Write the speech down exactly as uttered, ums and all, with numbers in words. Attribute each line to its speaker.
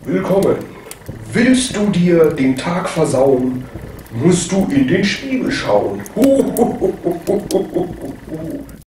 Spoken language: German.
Speaker 1: Willkommen. Willst du dir den Tag versauen, musst du in den Spiegel schauen.